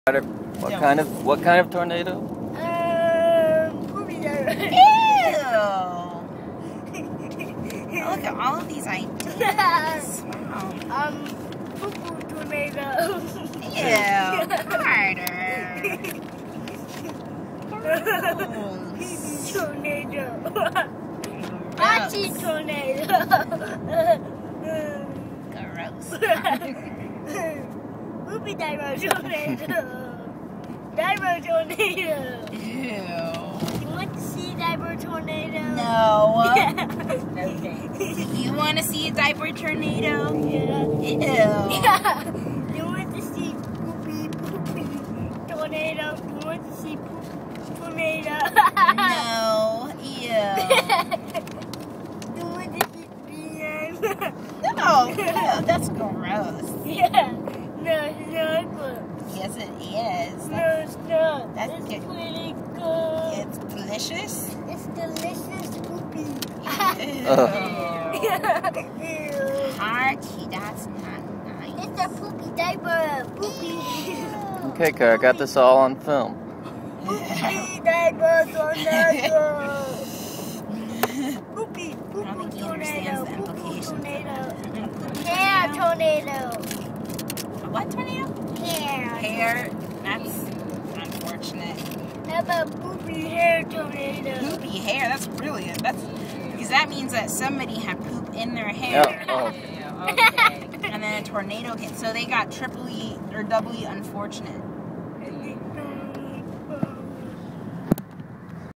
What kind of tornado? Poopy tornado. Ew! Look at all of these ideas. Wow. Poo-poo tornado. Ew! Carter. Pee-pee tornado. Hachi tornado. Gross. Poopy diaper tornado. Diaper tornado. Ew. You want to see diaper tornado? No. Okay. You want to see a diaper tornado? Yeah. Ew. Yeah. You want to see poopy tornado? You want to see poop tornado? No. Ew. You want to see beer? No. Ew, that's gross. Yeah. No, it's not good. Yes, it is. No, it's not. That's it's good. pretty good. It's delicious. It's delicious poopy. Ew. Ew. Archie, that's not nice. It's a poopy diaper. Poopy. Okay, Car, I got this all on film. Poopy diaper tornado. Poopy, I don't poopy think he tornado. understands the Poopy implications. tornado. Hair tornado. What tornado? Hair. Hair. That's unfortunate. How about poopy hair tornado? Poopy hair. That's brilliant. Because that means that somebody had poop in their hair. Oh. Okay. And then a tornado hit. So they got triply or doubly unfortunate.